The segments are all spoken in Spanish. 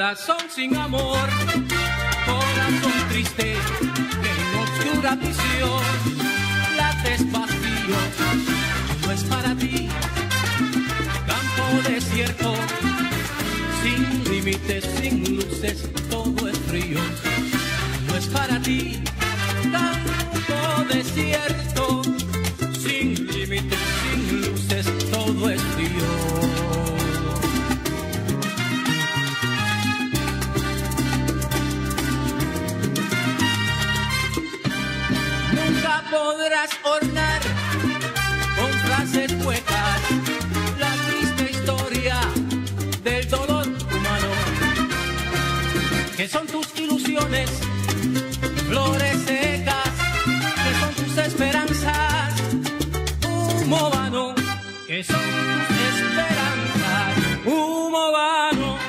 Corazón sin amor, corazón triste, que en oscura visión lates vacío, no es para ti. Campo desierto, sin límites, sin luces, todo es frío, no es para ti. Campo desierto, sin límites, sin luces, todo es frío. Podrás ornar con frases huecas la triste historia del dolor humano, que son tus ilusiones, flores secas, que son tus esperanzas, humo vano, que son tus esperanzas, humo vano.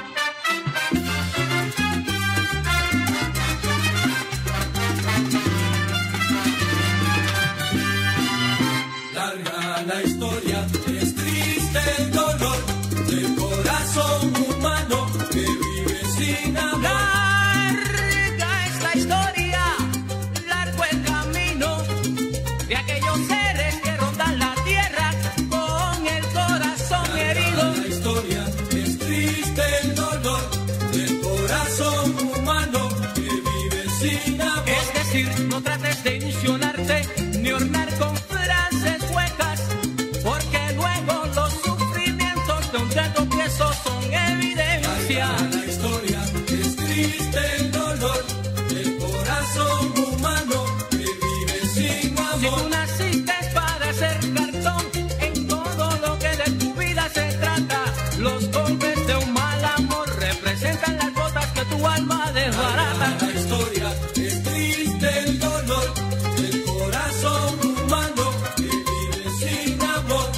La historia es triste, el dolor del corazón humano que vive sin amor. Larga es la historia, largo el camino de aquellos seres que rondan la tierra con el corazón herido. La historia es triste, el dolor del corazón humano que vive sin amor. Es decir, no trates de ilusionarte ni ornar con frases huecas, porque luego los sufrimientos de un tropiezo son evidencia. La historia es triste, el dolor del corazón humano que vive sin amor. Si tú naciste para ser cartón en todo lo que de tu vida se trata, los golpes de un mal amor representan las gotas que tu alma desbarata. La historia es triste, el dolor del corazón humano que vive sin amor.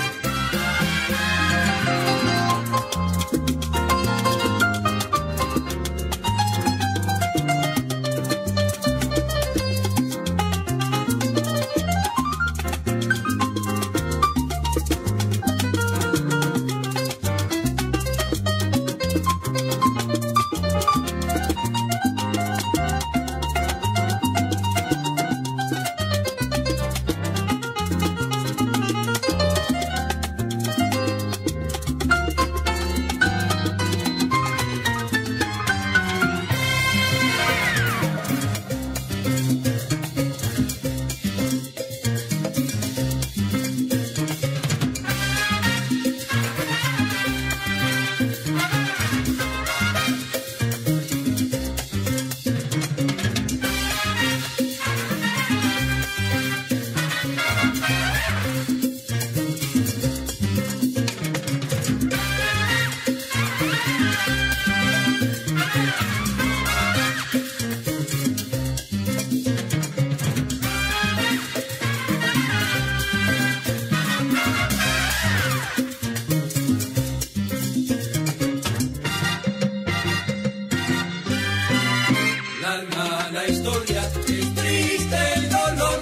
La historia es triste, el dolor.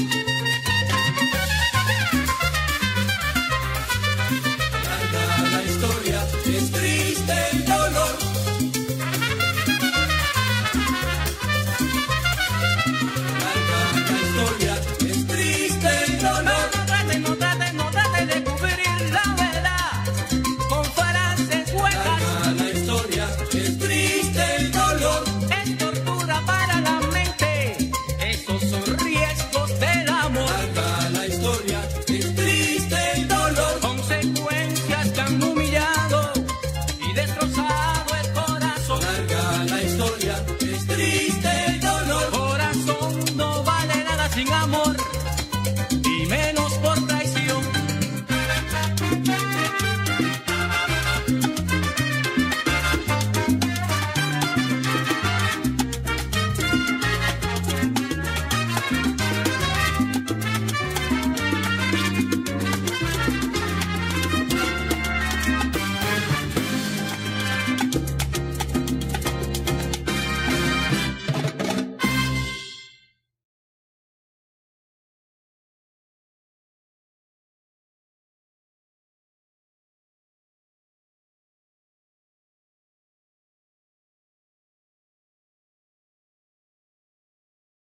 La historia es triste, el dolor. La historia es triste, el dolor. No trate de cubrir la verdad con frases huecas. La historia es triste, el dolor. Es tortura para la mente, esos son riesgos del amor. La historia es triste, el dolor. Consecuencias que han humillado y destrozado el corazón. La historia es triste, el dolor. Corazón no vale nada sin amor.